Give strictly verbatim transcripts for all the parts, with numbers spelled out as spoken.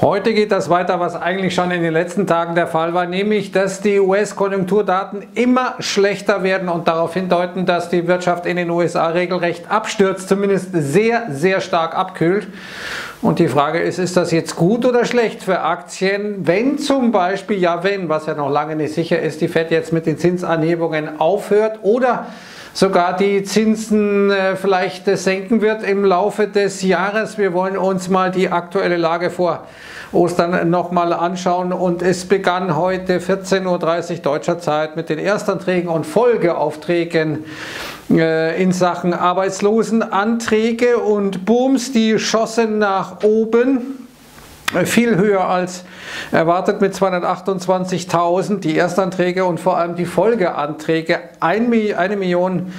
Heute geht das weiter, was eigentlich schon in den letzten Tagen der Fall war, nämlich, dass die U S-Konjunkturdaten immer schlechter werden und darauf hindeuten, dass die Wirtschaft in den U S A regelrecht abstürzt, zumindest sehr, sehr stark abkühlt. Und die Frage ist, ist das jetzt gut oder schlecht für Aktien, wenn zum Beispiel, ja wenn, was ja noch lange nicht sicher ist, die Fed jetzt mit den Zinsanhebungen aufhört oder sogar die Zinsen äh, vielleicht äh, senken wird im Laufe des Jahres. Wir wollen uns mal die aktuelle Lage vor Ostern nochmal anschauen und es begann heute vierzehn Uhr dreißig deutscher Zeit mit den Erstanträgen und Folgeaufträgen äh, in Sachen Arbeitslosenanträge und Booms, die schossen nach oben. Viel höher als erwartet mit zweihundertachtundzwanzigtausend, die Erstanträge und vor allem die Folgeanträge eine Million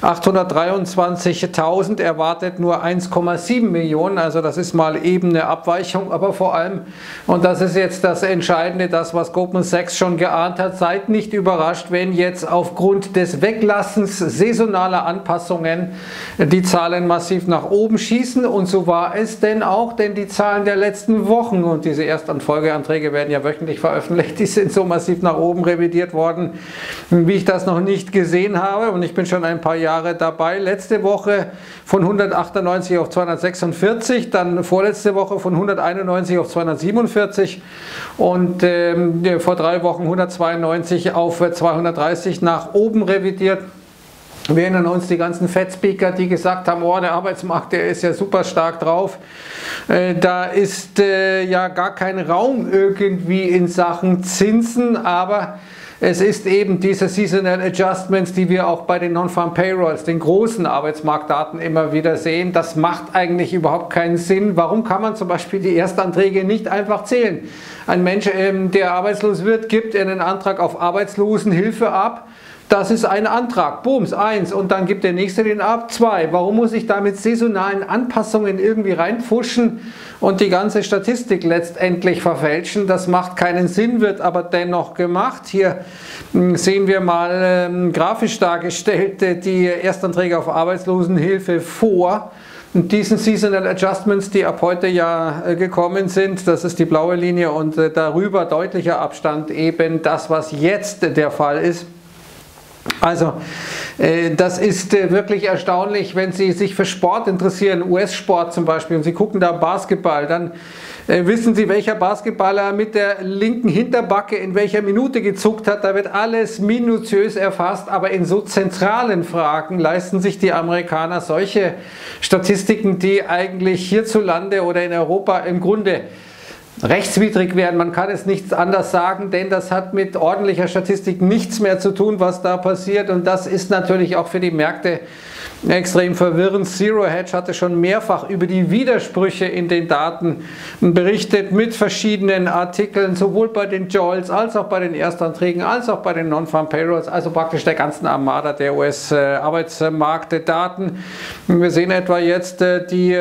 achthundertdreiundzwanzigtausend, erwartet nur eins Komma sieben Millionen, also das ist mal eben eine Abweichung, aber vor allem, und das ist jetzt das Entscheidende, das was Goldman Sachs schon geahnt hat, seid nicht überrascht, wenn jetzt aufgrund des Weglassens saisonaler Anpassungen die Zahlen massiv nach oben schießen, und so war es denn auch, denn die Zahlen der letzten Wochen, und diese Erst- und Folgeanträge werden ja wöchentlich veröffentlicht, die sind so massiv nach oben revidiert worden, wie ich das noch nicht gesehen habe, und ich bin schon ein paar Jahre dabei. Letzte Woche von hundertachtundneunzig auf zweihundertsechsundvierzig, dann vorletzte Woche von hunderteinundneunzig auf zweihundertsiebenundvierzig und ähm, vor drei Wochen hundertzweiundneunzig auf zweihundertdreißig nach oben revidiert. Wir erinnern uns die ganzen Fed-Speaker, die gesagt haben, oh, der Arbeitsmarkt, der ist ja super stark drauf. Äh, da ist äh, ja gar kein Raum irgendwie in Sachen Zinsen, aber es ist eben diese Seasonal Adjustments, die wir auch bei den Non-Farm Payrolls, den großen Arbeitsmarktdaten, immer wieder sehen. Das macht eigentlich überhaupt keinen Sinn. Warum kann man zum Beispiel die Erstanträge nicht einfach zählen? Ein Mensch, ähm, der arbeitslos wird, gibt einen Antrag auf Arbeitslosenhilfe ab. Das ist ein Antrag, Booms, eins, und dann gibt der nächste den ab, zwei. Warum muss ich da mit saisonalen Anpassungen irgendwie reinpfuschen und die ganze Statistik letztendlich verfälschen? Das macht keinen Sinn, wird aber dennoch gemacht. Hier sehen wir mal ähm, grafisch dargestellt äh, die Erstanträge auf Arbeitslosenhilfe vor diesen Seasonal Adjustments, die ab heute ja äh, gekommen sind. Das ist die blaue Linie und äh, darüber deutlicher Abstand eben das, was jetzt äh, der Fall ist. Also, äh, das ist äh, wirklich erstaunlich, wenn Sie sich für Sport interessieren, U S-Sport zum Beispiel, und Sie gucken da Basketball, dann äh, wissen Sie, welcher Basketballer mit der linken Hinterbacke in welcher Minute gezuckt hat. Da wird alles minutiös erfasst, aber in so zentralen Fragen leisten sich die Amerikaner solche Statistiken, die eigentlich hierzulande oder in Europa im Grunde rechtswidrig werden. Man kann es nicht anders sagen, denn das hat mit ordentlicher Statistik nichts mehr zu tun, was da passiert, und das ist natürlich auch für die Märkte extrem verwirrend. Zero Hedge hatte schon mehrfach über die Widersprüche in den Daten berichtet mit verschiedenen Artikeln, sowohl bei den Jolts als auch bei den Erstanträgen als auch bei den Non-Farm Payrolls, also praktisch der ganzen Armada der U S-Arbeitsmarktdaten. Wir sehen etwa jetzt die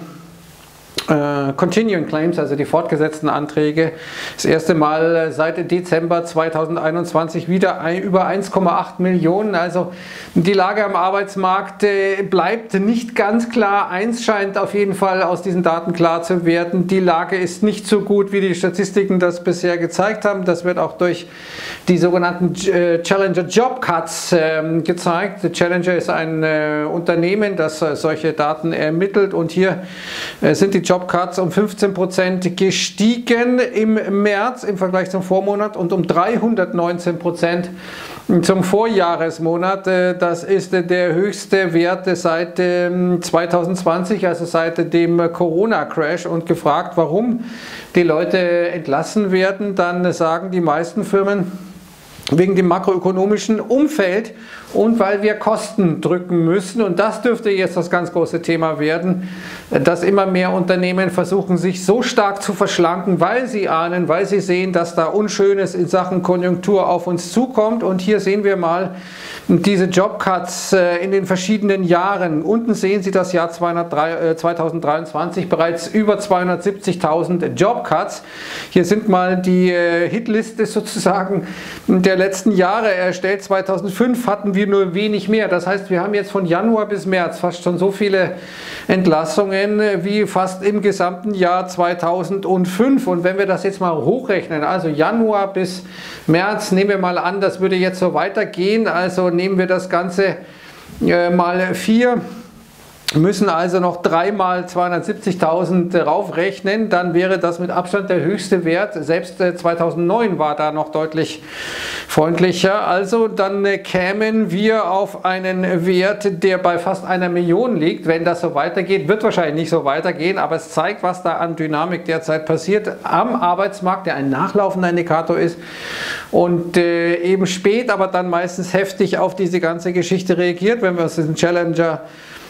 Uh, Continuing Claims, also die fortgesetzten Anträge, das erste Mal seit Dezember zweitausendeinundzwanzig wieder ein, über eins Komma acht Millionen. Also die Lage am Arbeitsmarkt äh, bleibt nicht ganz klar. Eins scheint auf jeden Fall aus diesen Daten klar zu werden: Die Lage ist nicht so gut, wie die Statistiken das bisher gezeigt haben. Das wird auch durch die sogenannten äh, Challenger Job Cuts äh, gezeigt. The Challenger ist ein äh, Unternehmen, das äh, solche Daten ermittelt, und hier äh, sind die Job Cuts um fünfzehn Prozent gestiegen im März im Vergleich zum Vormonat und um dreihundertneunzehn Prozent zum Vorjahresmonat. Das ist der höchste Wert seit zweitausendzwanzig, also seit dem Corona-Crash. Und gefragt, warum die Leute entlassen werden, dann sagen die meisten Firmen, wegen dem makroökonomischen Umfeld und weil wir Kosten drücken müssen. Und das dürfte jetzt das ganz große Thema werden, dass immer mehr Unternehmen versuchen, sich so stark zu verschlanken, weil sie ahnen, weil sie sehen, dass da Unschönes in Sachen Konjunktur auf uns zukommt. Und hier sehen wir mal diese Jobcuts in den verschiedenen Jahren. Unten sehen Sie das Jahr zweitausenddreiundzwanzig, bereits über zweihundertsiebzigtausend Jobcuts. Hier sind mal die Hitliste sozusagen der letzten Jahre erstellt. zweitausendfünf hatten wir nur wenig mehr. Das heißt, wir haben jetzt von Januar bis März fast schon so viele Entlassungen wie fast im gesamten Jahr zweitausendfünf. Und wenn wir das jetzt mal hochrechnen, also Januar bis März, nehmen wir mal an, das würde jetzt so weitergehen. Also nehmen wir das Ganze äh, mal vier. Müssen also noch dreimal zweihundertsiebzigtausend raufrechnen, dann wäre das mit Abstand der höchste Wert. Selbst zweitausendneun war da noch deutlich freundlicher. Also dann kämen wir auf einen Wert, der bei fast einer Million liegt. Wenn das so weitergeht, wird wahrscheinlich nicht so weitergehen, aber es zeigt, was da an Dynamik derzeit passiert am Arbeitsmarkt, der ein nachlaufender Indikator ist und äh, eben spät, aber dann meistens heftig auf diese ganze Geschichte reagiert. Wenn wir uns diesen Challenger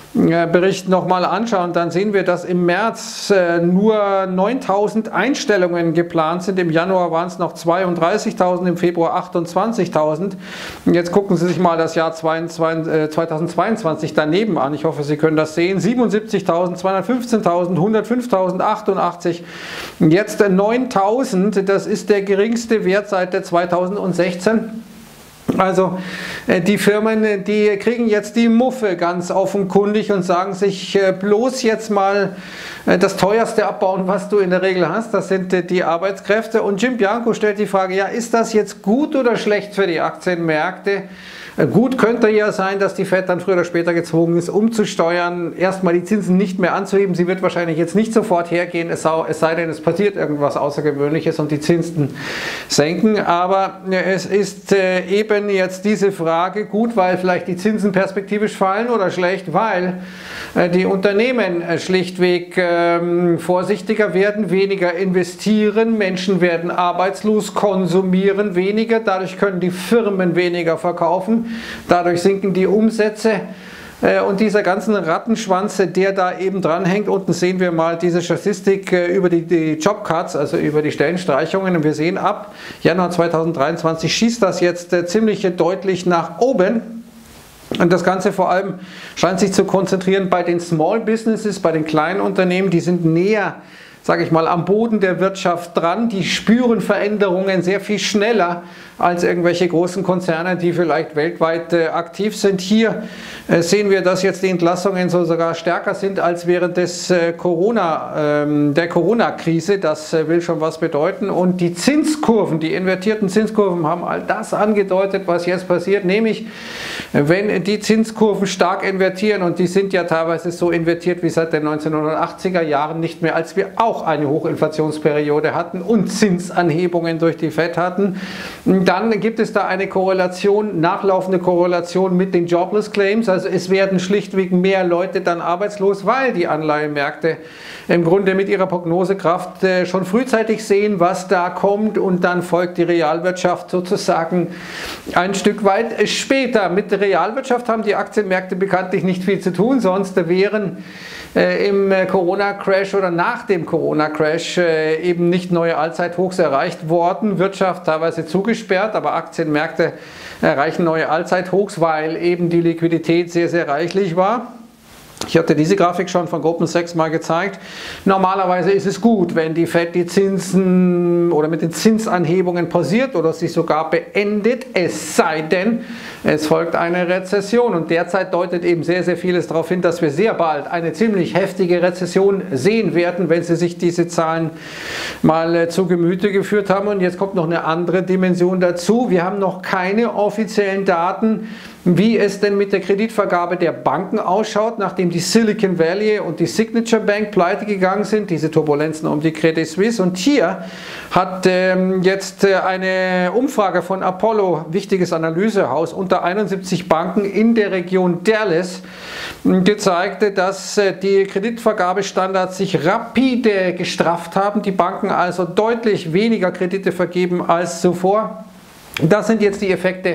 Bericht nochmal anschauen, dann sehen wir, dass im März äh, nur neuntausend Einstellungen geplant sind. Im Januar waren es noch zweiunddreißigtausend, im Februar achtundzwanzigtausend. Und jetzt gucken Sie sich mal das Jahr zweitausendzweiundzwanzig daneben an. Ich hoffe, Sie können das sehen. siebenundsiebzigtausend, zweihundertfünfzehntausend, hundertfünftausend, achtundachtzig. Jetzt neuntausend, das ist der geringste Wert seit zweitausendsechzehn. Also die Firmen, die kriegen jetzt die Muffe ganz offenkundig und sagen sich, bloß jetzt mal das teuerste abbauen, was du in der Regel hast, das sind die Arbeitskräfte. Und Jim Bianco stellt die Frage, ja, ist das jetzt gut oder schlecht für die Aktienmärkte? Gut könnte ja sein, dass die Fed dann früher oder später gezwungen ist, umzusteuern, erstmal die Zinsen nicht mehr anzuheben. Sie wird wahrscheinlich jetzt nicht sofort hergehen, es sei denn, es passiert irgendwas Außergewöhnliches und die Zinsen senken. Aber es ist eben jetzt diese Frage gut, weil vielleicht die Zinsen perspektivisch fallen oder schlecht, weil die Unternehmen schlichtweg ähm, vorsichtiger werden, weniger investieren, Menschen werden arbeitslos, konsumieren weniger, dadurch können die Firmen weniger verkaufen. Dadurch sinken die Umsätze und dieser ganzen Rattenschwanz, der da eben dranhängt. Unten sehen wir mal diese Statistik über die, die Jobcuts, also über die Stellenstreichungen. Und wir sehen, ab Januar zweitausenddreiundzwanzig schießt das jetzt ziemlich deutlich nach oben. Und das Ganze vor allem scheint sich zu konzentrieren bei den Small Businesses, bei den kleinen Unternehmen. Die sind näher, sage ich mal, am Boden der Wirtschaft dran. Die spüren Veränderungen sehr viel schneller als irgendwelche großen Konzerne, die vielleicht weltweit äh, aktiv sind. Hier äh, sehen wir, dass jetzt die Entlassungen so sogar stärker sind als während des, äh, Corona, ähm, der Corona-Krise. Das äh, will schon was bedeuten. Und die Zinskurven, die invertierten Zinskurven haben all das angedeutet, was jetzt passiert. Nämlich, wenn die Zinskurven stark invertieren, und die sind ja teilweise so invertiert wie seit den neunzehnhundertachtziger Jahren nicht mehr, als wir auch eine Hochinflationsperiode hatten und Zinsanhebungen durch die Fed hatten, dann gibt es da eine Korrelation, nachlaufende Korrelation mit den Jobless Claims. Also es werden schlichtweg mehr Leute dann arbeitslos, weil die Anleihenmärkte im Grunde mit ihrer Prognosekraft äh, schon frühzeitig sehen, was da kommt, und dann folgt die Realwirtschaft sozusagen ein Stück weit später. Mit der Realwirtschaft haben die Aktienmärkte bekanntlich nicht viel zu tun, sonst wären äh, im Corona-Crash oder nach dem Corona-Crash äh, eben nicht neue Allzeithochs erreicht worden, Wirtschaft teilweise zugesperrt, aber Aktienmärkte erreichen neue Allzeithochs, weil eben die Liquidität sehr, sehr reichlich war. Ich hatte diese Grafik schon von Goldman Sachs mal gezeigt. Normalerweise ist es gut, wenn die Fed die Zinsen oder mit den Zinsanhebungen pausiert oder sie sogar beendet, es sei denn, es folgt eine Rezession. Und derzeit deutet eben sehr, sehr vieles darauf hin, dass wir sehr bald eine ziemlich heftige Rezession sehen werden, wenn Sie sich diese Zahlen mal zu Gemüte geführt haben. Und jetzt kommt noch eine andere Dimension dazu. Wir haben noch keine offiziellen Daten, wie es denn mit der Kreditvergabe der Banken ausschaut, nachdem die Silicon Valley und die Signature Bank pleite gegangen sind, diese Turbulenzen um die Credit Suisse. Und hier hat ähm, jetzt äh, eine Umfrage von Apollo, wichtiges Analysehaus, unter einundsiebzig Banken in der Region Dallas äh, gezeigt, dass äh, die Kreditvergabestandards sich rapide gestrafft haben, die Banken also deutlich weniger Kredite vergeben als zuvor. Das sind jetzt die Effekte,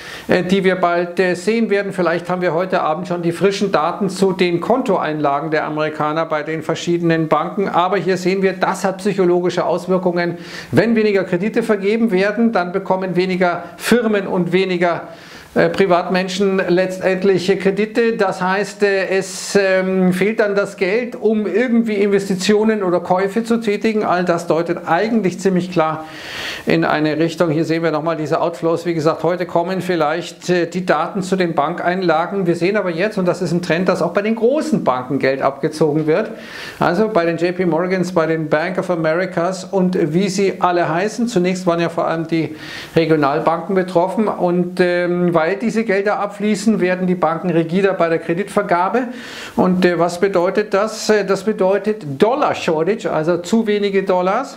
die wir bald sehen werden. Vielleicht haben wir heute Abend schon die frischen Daten zu den Kontoeinlagen der Amerikaner bei den verschiedenen Banken. Aber hier sehen wir, das hat psychologische Auswirkungen. Wenn weniger Kredite vergeben werden, dann bekommen weniger Firmen und weniger äh, Privatmenschen letztendlich Kredite. Das heißt, äh, es ähm, fehlt dann das Geld, um irgendwie Investitionen oder Käufe zu tätigen. All das deutet eigentlich ziemlich klar in eine Richtung. Hier sehen wir nochmal diese Outflows. Wie gesagt, heute kommen vielleicht äh, die Daten zu den Bankeinlagen. Wir sehen aber jetzt, und das ist ein Trend, dass auch bei den großen Banken Geld abgezogen wird. Also bei den J P Morgans, bei den Bank of Americas und wie sie alle heißen. Zunächst waren ja vor allem die Regionalbanken betroffen, und ähm, weil diese Gelder abfließen, werden die Banken rigider bei der Kreditvergabe. Und äh, was bedeutet das? Das bedeutet Dollar Shortage, also zu wenige Dollars.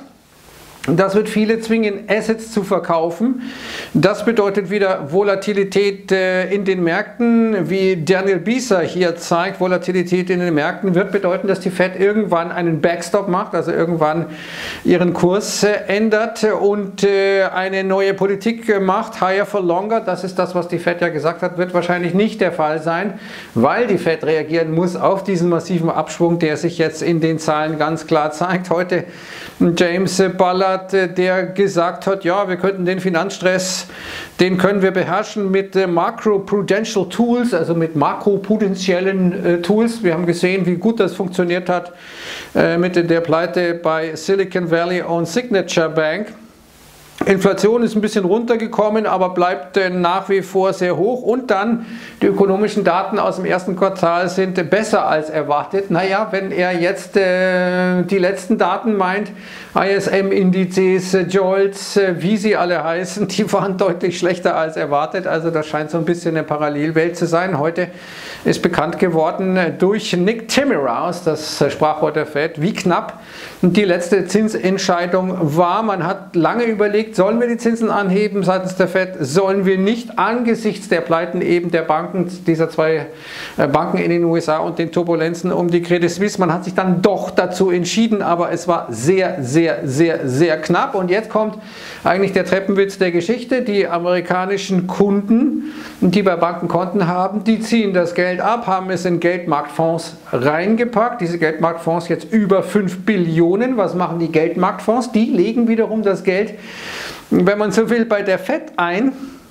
Das wird viele zwingen, Assets zu verkaufen. Das bedeutet wieder Volatilität in den Märkten. Wie Daniel Beeser hier zeigt, Volatilität in den Märkten wird bedeuten, dass die Fed irgendwann einen Backstop macht, also irgendwann ihren Kurs ändert und eine neue Politik macht, higher for longer. Das ist das, was die Fed ja gesagt hat, wird wahrscheinlich nicht der Fall sein, weil die Fed reagieren muss auf diesen massiven Abschwung, der sich jetzt in den Zahlen ganz klar zeigt. Heute James Bullard, der gesagt hat, ja, wir könnten den Finanzstress, den können wir beherrschen mit Macro-Prudential Tools, also mit makroprudentiellen äh, Tools. Wir haben gesehen, wie gut das funktioniert hat äh, mit der Pleite bei Silicon Valley und Signature Bank. Inflation ist ein bisschen runtergekommen, aber bleibt äh, nach wie vor sehr hoch, und dann die ökonomischen Daten aus dem ersten Quartal sind äh, besser als erwartet. Naja, wenn er jetzt äh, die letzten Daten meint, I S M-Indizes, äh, Jolts, äh, wie sie alle heißen, die waren deutlich schlechter als erwartet, also das scheint so ein bisschen eine Parallelwelt zu sein. Heute ist bekannt geworden äh, durch Nick Timiraos, das äh, Sprachrohr der Fed, wie knapp die letzte Zinsentscheidung war. Man hat lange überlegt, sollen wir die Zinsen anheben seitens der Fed, sollen wir nicht, angesichts der Pleiten eben der Banken, dieser zwei Banken in den U S A und den Turbulenzen um die Credit Suisse. Man hat sich dann doch dazu entschieden, aber es war sehr, sehr, sehr, sehr knapp. Und jetzt kommt eigentlich der Treppenwitz der Geschichte. Die amerikanischen Kunden, die bei Banken Konten haben, die ziehen das Geld ab, haben es in Geldmarktfonds reingepackt. Diese Geldmarktfonds jetzt über fünf Billionen. Was machen die Geldmarktfonds? Die legen wiederum das Geld, wenn man so will, bei der Fed ein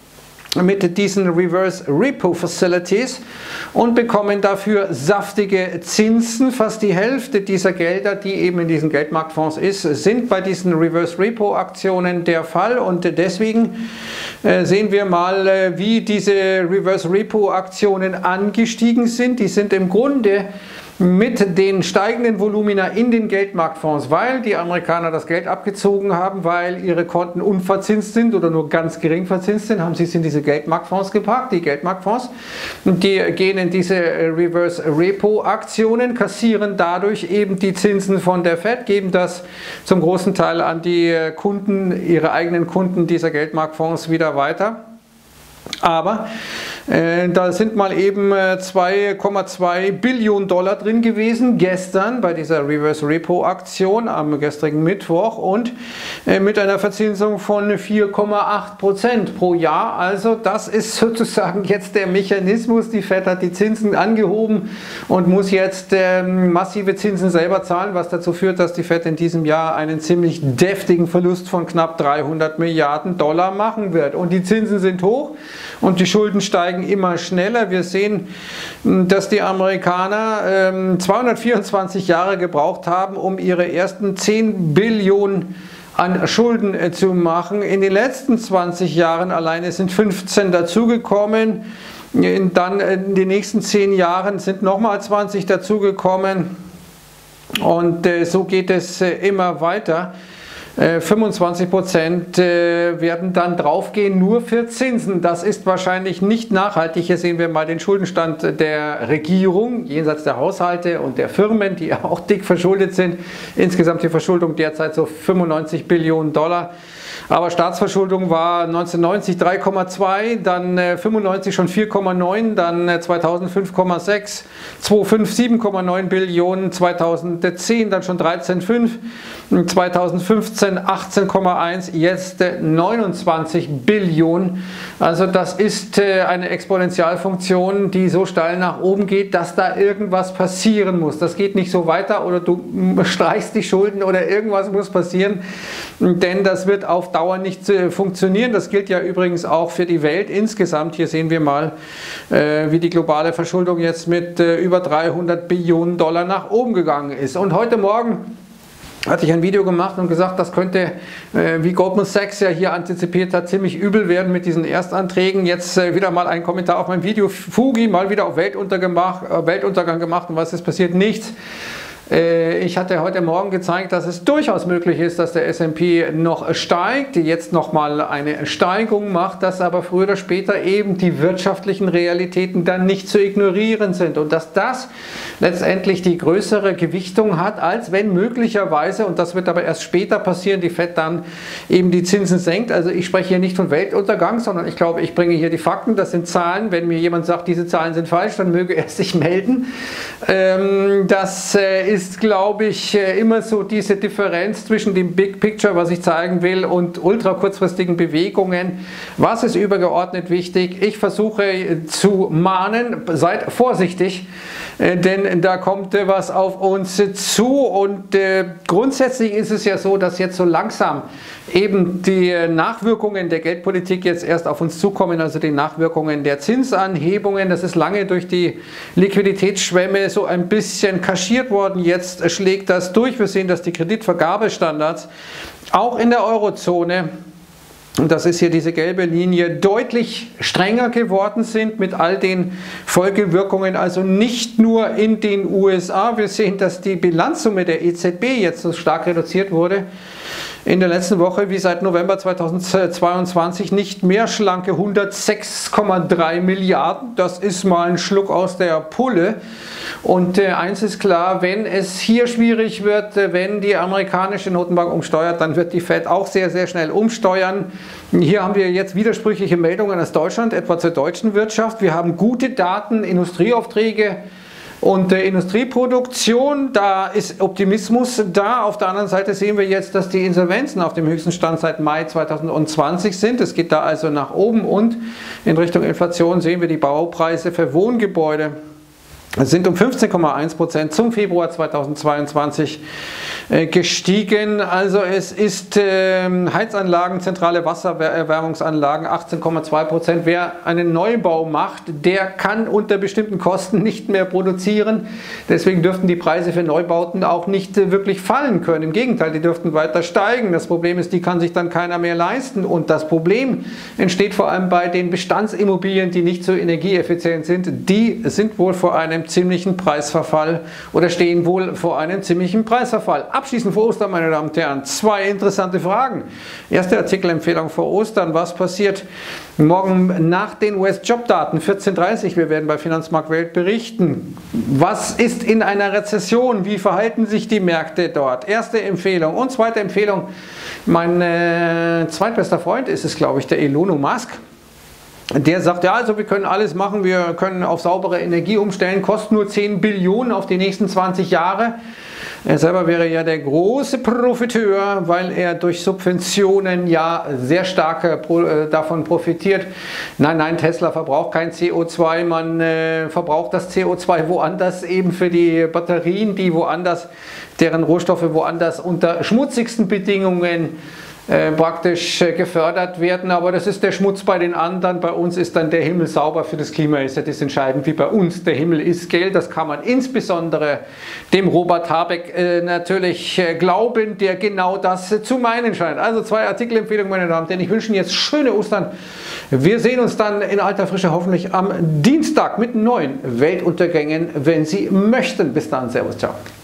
mit diesen Reverse Repo Facilities und bekommen dafür saftige Zinsen. Fast die Hälfte dieser Gelder, die eben in diesen Geldmarktfonds ist, sind bei diesen Reverse Repo Aktionen der Fall, und deswegen äh, sehen wir mal, äh, wie diese Reverse Repo Aktionen angestiegen sind. Die sind im Grunde mit den steigenden Volumina in den Geldmarktfonds, weil die Amerikaner das Geld abgezogen haben, weil ihre Konten unverzinst sind oder nur ganz gering verzinst sind, haben sie es in diese Geldmarktfonds gepackt, die Geldmarktfonds. Und die gehen in diese Reverse Repo Aktionen, kassieren dadurch eben die Zinsen von der Fed, geben das zum großen Teil an die Kunden, ihre eigenen Kunden dieser Geldmarktfonds wieder weiter. Aber äh, da sind mal eben äh, zwei Komma zwei Billionen Dollar drin gewesen, gestern bei dieser Reverse Repo Aktion am gestrigen Mittwoch, und äh, mit einer Verzinsung von vier Komma acht Prozent pro Jahr. Also das ist sozusagen jetzt der Mechanismus. Die Fed hat die Zinsen angehoben und muss jetzt äh, massive Zinsen selber zahlen, was dazu führt, dass die Fed in diesem Jahr einen ziemlich deftigen Verlust von knapp dreihundert Milliarden Dollar machen wird. Und die Zinsen sind hoch und die Schulden steigen immer schneller. Wir sehen, dass die Amerikaner ähm, zweihundertvierundzwanzig Jahre gebraucht haben, um ihre ersten zehn Billionen an Schulden äh, zu machen. In den letzten zwanzig Jahren alleine sind fünfzehn dazugekommen. In, dann in den nächsten zehn Jahren sind nochmal zwanzig dazugekommen. Und äh, so geht es äh, immer weiter. fünfundzwanzig Prozent werden dann draufgehen nur für Zinsen. Das ist wahrscheinlich nicht nachhaltig. Hier sehen wir mal den Schuldenstand der Regierung, jenseits der Haushalte und der Firmen, die auch dick verschuldet sind. Insgesamt die Verschuldung derzeit so fünfundneunzig Billionen Dollar. Aber Staatsverschuldung war neunzehnhundertneunzig drei Komma zwei, dann äh, fünfundneunzig schon vier Komma neun, dann äh, zweitausend fünf Komma sechs, zweitausendfünf sieben Komma neun Billionen, zweitausendzehn dann schon dreizehn Komma fünf, zweitausendfünfzehn achtzehn, achtzehn Komma eins, jetzt neunundzwanzig Billionen. Also das ist eine Exponentialfunktion, die so steil nach oben geht, dass da irgendwas passieren muss. Das geht nicht so weiter oder du streichst die Schulden oder irgendwas muss passieren, denn das wird auf Dauer nicht funktionieren. Das gilt ja übrigens auch für die Welt insgesamt. Hier sehen wir mal, wie die globale Verschuldung jetzt mit über dreihundert Billionen Dollar nach oben gegangen ist. Und heute Morgen hatte ich ein Video gemacht und gesagt, das könnte, wie Goldman Sachs ja hier antizipiert hat, ziemlich übel werden mit diesen Erstanträgen. Jetzt wieder mal ein Kommentar auf mein Video. Fugi mal wieder auf Weltuntergang gemacht. Und was ist passiert? Nichts. Ich hatte heute Morgen gezeigt, dass es durchaus möglich ist, dass der S und P noch steigt, jetzt nochmal eine Steigung macht, dass aber früher oder später eben die wirtschaftlichen Realitäten dann nicht zu ignorieren sind und dass das letztendlich die größere Gewichtung hat, als wenn möglicherweise, und das wird aber erst später passieren, die Fed dann eben die Zinsen senkt. Also ich spreche hier nicht von Weltuntergang, sondern ich glaube, ich bringe hier die Fakten, das sind Zahlen. Wenn mir jemand sagt, diese Zahlen sind falsch, dann möge er sich melden. Das ist ist, glaube ich, immer so diese Differenz zwischen dem Big Picture, was ich zeigen will, und ultra kurzfristigen Bewegungen. Was ist übergeordnet wichtig? Ich versuche zu mahnen, seid vorsichtig, denn da kommt was auf uns zu und äh, grundsätzlich ist es ja so, dass jetzt so langsam eben die Nachwirkungen der Geldpolitik jetzt erst auf uns zukommen, also die Nachwirkungen der Zinsanhebungen. Das ist lange durch die Liquiditätsschwemme so ein bisschen kaschiert worden. Jetzt schlägt das durch. Wir sehen, dass die Kreditvergabestandards auch in der Eurozone, und das ist hier diese gelbe Linie, deutlich strenger geworden sind mit all den Folgewirkungen, also nicht nur in den U S A. Wir sehen, dass die Bilanzsumme der E Z B jetzt so stark reduziert wurde in der letzten Woche wie seit November zweitausendzweiundzwanzig, nicht mehr schlanke hundertsechs Komma drei Milliarden. Das ist mal ein Schluck aus der Pulle. Und äh, eins ist klar, wenn es hier schwierig wird, äh, wenn die amerikanische Notenbank umsteuert, dann wird die Fed auch sehr, sehr schnell umsteuern. Hier haben wir jetzt widersprüchliche Meldungen aus Deutschland, etwa zur deutschen Wirtschaft. Wir haben gute Daten, Industrieaufträge und äh, Industrieproduktion, da ist Optimismus da. Auf der anderen Seite sehen wir jetzt, dass die Insolvenzen auf dem höchsten Stand seit Mai zweitausendzwanzig sind. Es geht da also nach oben und in Richtung Inflation sehen wir die Baupreise für Wohngebäude sind um fünfzehn Komma eins Prozent zum Februar zweitausendzweiundzwanzig äh, gestiegen. Also es ist äh, Heizanlagen, zentrale Wassererwärmungsanlagen achtzehn Komma zwei Prozent. Wer einen Neubau macht, der kann unter bestimmten Kosten nicht mehr produzieren. Deswegen dürften die Preise für Neubauten auch nicht äh, wirklich fallen können. Im Gegenteil, die dürften weiter steigen. Das Problem ist, die kann sich dann keiner mehr leisten. Und das Problem entsteht vor allem bei den Bestandsimmobilien, die nicht so energieeffizient sind. Die sind wohl vor einem ziemlichen Preisverfall oder stehen wohl vor einem ziemlichen Preisverfall. Abschließend vor Ostern, meine Damen und Herren, zwei interessante Fragen. Erste Artikelempfehlung vor Ostern. Was passiert morgen nach den U S-Jobdaten? vierzehn Uhr dreißig, wir werden bei Finanzmarkt Welt berichten. Was ist in einer Rezession? Wie verhalten sich die Märkte dort? Erste Empfehlung. Und zweite Empfehlung, mein äh, zweitbester Freund ist es, glaube ich, der Elon Musk. Der sagt, ja, also wir können alles machen, wir können auf saubere Energie umstellen, kostet nur zehn Billionen auf die nächsten zwanzig Jahre. Er selber wäre ja der große Profiteur, weil er durch Subventionen ja sehr stark äh, davon profitiert. Nein, nein, Tesla verbraucht kein C O zwei, man äh, verbraucht das C O zwei woanders, eben für die Batterien, die woanders, deren Rohstoffe woanders unter schmutzigsten Bedingungen Äh, praktisch äh, gefördert werden, aber das ist der Schmutz bei den anderen. Bei uns ist dann der Himmel sauber. Für das Klima ist ja das entscheidend, wie bei uns. Der Himmel ist Geld, das kann man insbesondere dem Robert Habeck äh, natürlich äh, glauben, der genau das äh, zu meinen scheint. Also zwei Artikelempfehlungen, meine Damen und Herren. Ich wünsche Ihnen jetzt schöne Ostern. Wir sehen uns dann in alter Frische hoffentlich am Dienstag mit neuen Weltuntergängen, wenn Sie möchten. Bis dann, Servus, ciao.